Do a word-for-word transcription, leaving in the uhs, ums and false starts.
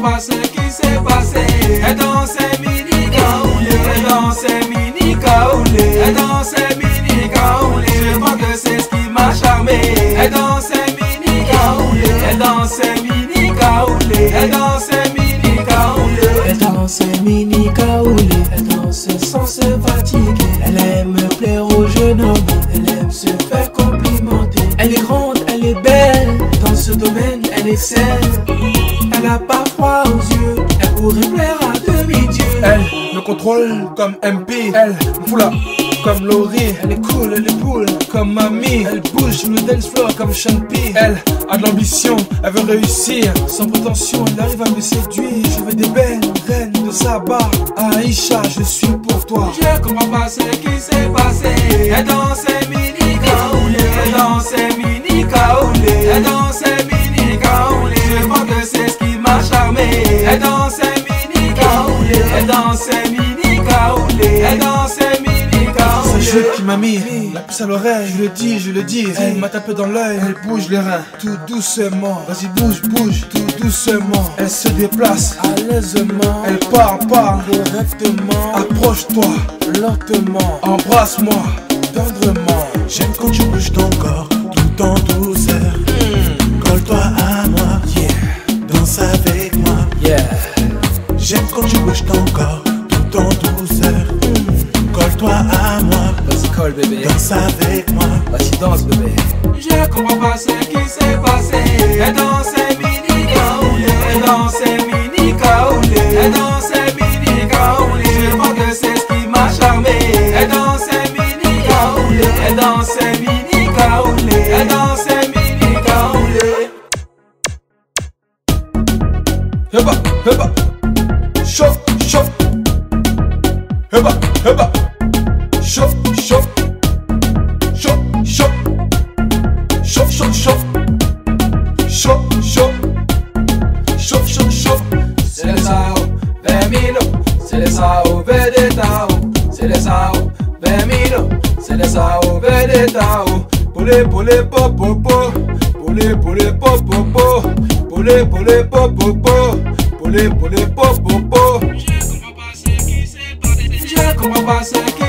pas ce qui s'est passé. Elle dansait mini caoulé, elle dansait mini caoulé, elle dansait mini caoulé. Je crois que c'est ce qui m'a charmé. Elle dansait mini caoulé, elle dansait mini caoulé, elle dansait mini caoulé, elle dansait mini caoulé, elle danse sans se fatiguer. Elle aime plaire aux jeunes hommes, elle aime se faire complimenter. Elle est grande, elle est belle, dans ce domaine elle excelle. Elle a pas froid aux yeux, elle pourrait plaire à demi-dieu. Elle me contrôle comme M P, elle me fout là comme Laurie. Elle est cool, elle est cool comme mamie. Elle bouge sur le dance floor comme Sean P. Elle a de l'ambition, elle veut réussir. Sans prétention, elle arrive à me séduire. Je veux des belles reines de Saba. Aïcha, je suis pour toi. Je comprends pas ce qui s'est passé. Elle dansait mini caoulé, elle dansait mini caoulé, elle dansait mini caoulé. Je crois que c'est ce qui m'a charmé. Elle dansait mini caoulé, elle dansait mini caoulé, elle dansait mini caoulé. C'est jeu qui m'a mis la puce à l'oreille. Je le dis, je le dis. Elle m'a tapé dans l'œil. Elle bouge les reins tout doucement. Vas-y bouge, bouge tout doucement. Elle se déplace à l'aisement. Elle parle, parle correctement. Approche-toi lentement. Embrasse-moi tendrement. J'aime quand tu bouges ton corps tout en douceur. mm. Colle-toi à moi, Yeah, danse avec moi. yeah. J'aime quand tu bouges ton corps tout en douceur. mm. Colle-toi à moi, Vas-y colle bébé, danse avec moi. vas-y danse bébé. Je comprends pas ce qui s'est passé. Elle dansait mini caoulé, elle dansait mini caoulé, elle dansait mini caoulé. Je crois que c'est ce qui m'a charmé. Elle dansait mini caoulé, elle dansait mini caoulé, elle dansait mini caoulé. Heba, heba. Chauffe, chauffe. Heba, heba. Chauffe, chauffe. Chauffe, chauffe. Chauffe, chauffe, chauffe. Chauffe, chauffe. Chauffe, chauffe, chauffe. C'est les sao, vingt mille, c'est les sao, vedetao, c'est les sao, vingt mille, c'est les sao, vedetao. Poulet, poulet, popopo, poulet, poulet, popopo, poulet, poulet, popopo, poulet, poulet, popopo. Je comprends pas ce qui s'est passé. Je comprends pas ce qui